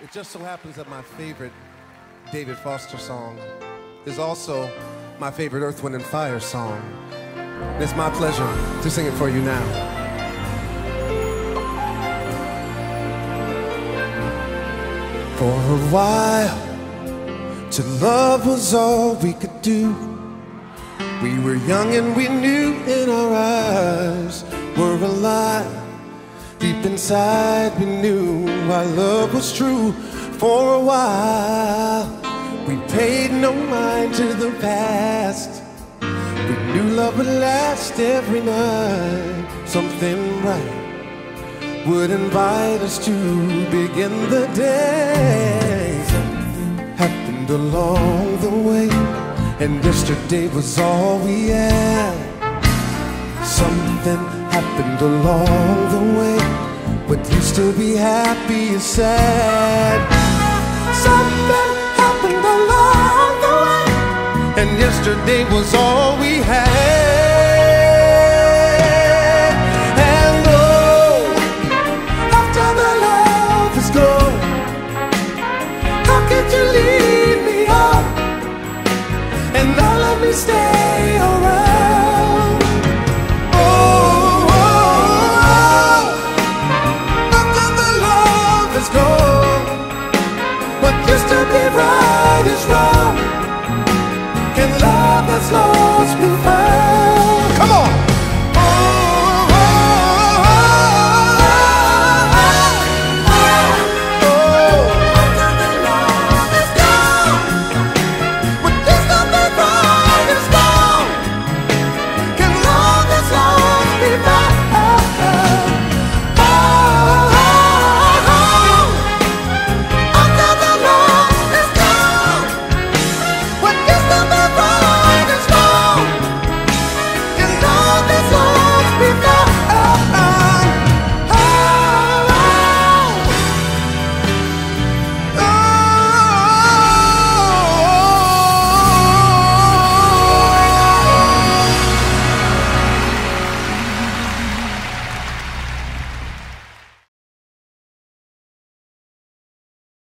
It just so happens that my favorite David Foster song is also my favorite Earth, Wind & Fire song. And it's my pleasure to sing it for you now. For a while, to love was all we could do. We were young and we knew in our eyes were alive. Deep inside we knew our love was true. For a while, we paid no mind to the past. We knew love would last every night. Something right would invite us to begin the day. Something happened along the way, and yesterday was all we had. Something happened along the way. What used to be happy is sad. Something happened along the way, and yesterday was all we had.